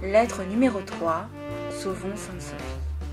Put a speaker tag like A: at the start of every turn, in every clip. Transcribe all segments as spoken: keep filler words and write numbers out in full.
A: Lettre numéro trois. Sauvons Sainte-Sophie.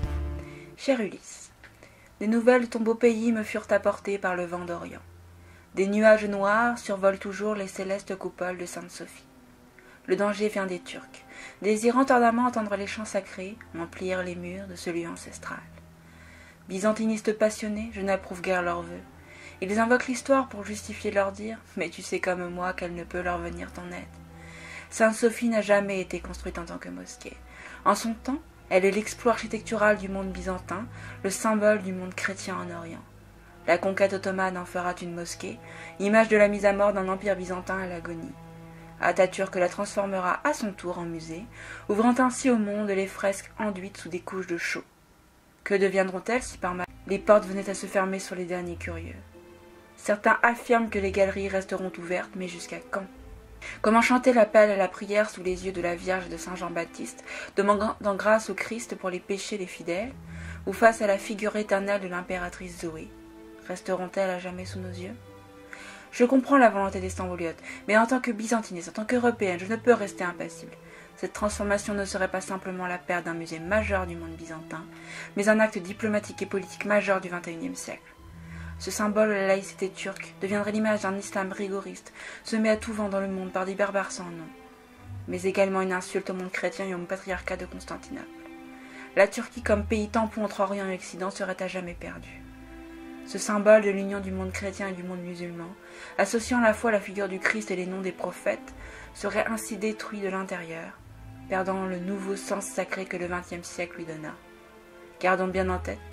A: Chère Ulysse, des nouvelles de ton beau pays me furent apportées par le vent d'Orient. Des nuages noirs survolent toujours les célestes coupoles de Sainte-Sophie. Le danger vient des Turcs, désirant ardemment entendre les chants sacrés, emplir les murs de ce lieu ancestral. Byzantinistes passionnés, je n'approuve guère leurs vœux. Ils invoquent l'histoire pour justifier leur dire, mais tu sais comme moi qu'elle ne peut leur venir en aide. Sainte-Sophie n'a jamais été construite en tant que mosquée. En son temps, elle est l'exploit architectural du monde byzantin, le symbole du monde chrétien en Orient. La conquête ottomane en fera une mosquée, image de la mise à mort d'un empire byzantin à l'agonie. Atatürk la transformera à son tour en musée, ouvrant ainsi au monde les fresques enduites sous des couches de chaux. Que deviendront-elles si par mal les portes venaient à se fermer sur les derniers curieux? Certains affirment que les galeries resteront ouvertes, mais jusqu'à quand? Comment chanter l'appel à la prière sous les yeux de la Vierge de Saint Jean-Baptiste, demandant grâce au Christ pour les péchés des fidèles, ou face à la figure éternelle de l'impératrice Zoé? Resteront-elles à jamais sous nos yeux? Je comprends la volonté des Stambouliotes, mais en tant que byzantiniste, en tant qu'européenne, je ne peux rester impassible. Cette transformation ne serait pas simplement la perte d'un musée majeur du monde byzantin, mais un acte diplomatique et politique majeur du vingt et unième siècle. Ce symbole de la laïcité turque deviendrait l'image d'un islam rigoriste, semé à tout vent dans le monde par des barbares sans nom, mais également une insulte au monde chrétien et au patriarcat de Constantinople. La Turquie comme pays tampon entre Orient et Occident serait à jamais perdue. Ce symbole de l'union du monde chrétien et du monde musulman, associant à la fois la figure du Christ et les noms des prophètes, serait ainsi détruit de l'intérieur, perdant le nouveau sens sacré que le vingtième siècle lui donna. Gardons bien en tête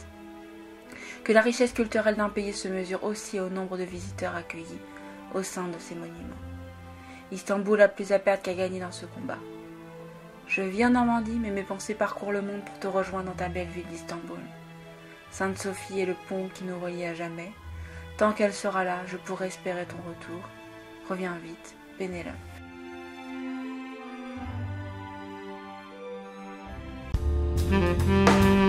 A: que la richesse culturelle d'un pays se mesure aussi au nombre de visiteurs accueillis au sein de ses monuments. Istanbul a plus à perdre qu'à gagner dans ce combat. Je vis en Normandie, mais mes pensées parcourent le monde pour te rejoindre dans ta belle ville d'Istanbul. Sainte-Sophie est le pont qui nous relie à jamais. Tant qu'elle sera là, je pourrai espérer ton retour. Reviens vite, Pénélope.
B: Mm-hmm.